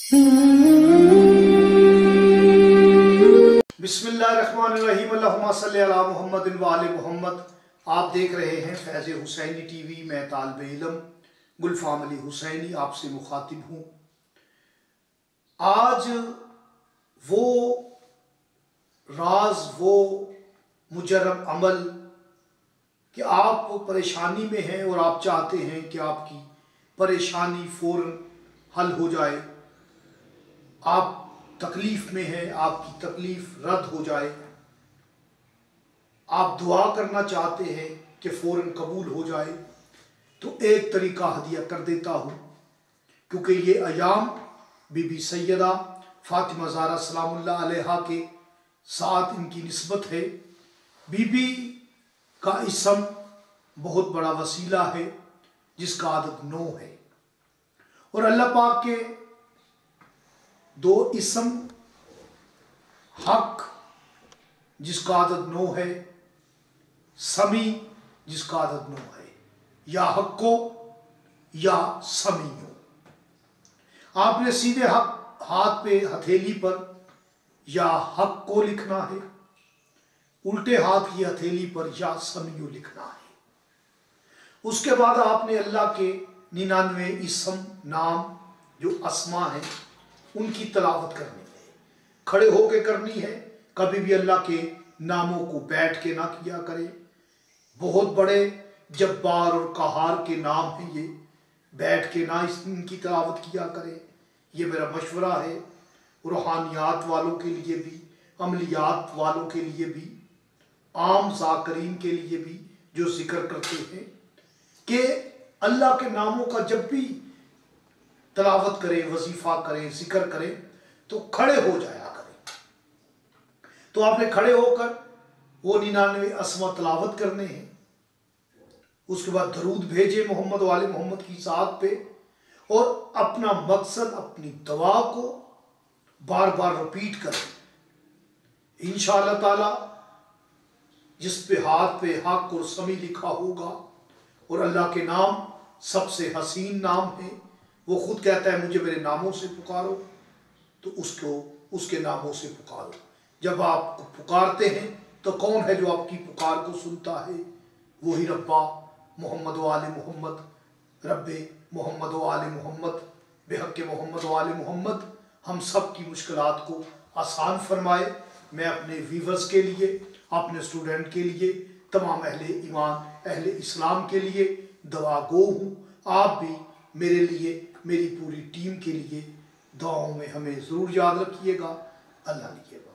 बिस्मिल्लाहिर्रहमानिर्रहीम अल्लाहुम्मा सल्ली अला मुहम्मद व आले मुहम्मद। आप देख रहे हैं फैज़ हुसैनी टीवी। मैं तालिब इल्म गुलफाम अली हुसैनी आपसे मुखातिब हूँ। आज वो राज, वो मुजर्रब अमल कि आप परेशानी में हैं और आप चाहते हैं कि आपकी परेशानी फ़ौरन हल हो जाए, आप तकलीफ़ में हैं, आपकी तकलीफ़ रद्द हो जाए, आप दुआ करना चाहते हैं कि फ़ौरन कबूल हो जाए, तो एक तरीका हदिया कर देता हूँ। क्योंकि ये अयाम बीबी सैयदा फ़ातिमा ज़हरा सलामुल्लाह अलैहा के साथ इनकी निस्बत है। बीबी का इसम बहुत बड़ा वसीला है जिसका आदद 9 है, और अल्लाह पाक के 2 इसम हक जिसका आदद 9 है, समी जिसका आदद 9 है, या हक्को या समीयो। आपने सीधे हाथ पे हथेली पर या हक को लिखना है, उल्टे हाथ की हथेली पर या समीयो लिखना है। उसके बाद आपने अल्लाह के 99 इसम नाम जो अस्मा है उनकी तलावत करनी है, खड़े होकर करनी है। कभी भी अल्लाह के नामों को बैठ के ना किया करें। बहुत बड़े जब्बार और कहार के नाम हैं ये, बैठ के ना इनकी तलावत किया करें। ये मेरा मशवरा है रूहानियात वालों के लिए भी, अमलियात वालों के लिए भी, आम ज़ाकरीन के लिए भी जो जिक्र करते हैं कि अल्लाह के नामों का जब भी तलावत करें, वजीफा करें, जिक्र करें तो खड़े हो जाया करें। तो आपने खड़े होकर वो 99 अस्मा तलावत करने हैं। उसके बाद दरूद भेजे मोहम्मद वाले मोहम्मद की ज़ात पे, और अपना मकसद, अपनी दवा को बार बार रिपीट करें। इंशाअल्लाह ताला जिस पे हाथ पे हक और समी लिखा होगा और अल्लाह के नाम सबसे हसीन नाम है, वो खुद कहता है मुझे मेरे नामों से पुकारो, तो उसके नामों से पुकारो। जब आप पुकारते हैं तो कौन है जो आपकी पुकार को सुनता है? वही रब्बा मोहम्मद वाले मोहम्मद, रब्बे मोहम्मद वाले मोहम्मद, बेहक मोहम्मद वाले मोहम्मद हम सब की मुश्किलात को आसान फरमाए। मैं अपने व्यूवर्स के लिए, अपने स्टूडेंट के लिए, तमाम अहले ईमान, अहले इस्लाम के लिए दुआ गो हूँ। आप भी मेरे लिए, मेरी पूरी टीम के लिए दुआओं में हमें ज़रूर याद रखिएगा। अल्लाह निगहबान।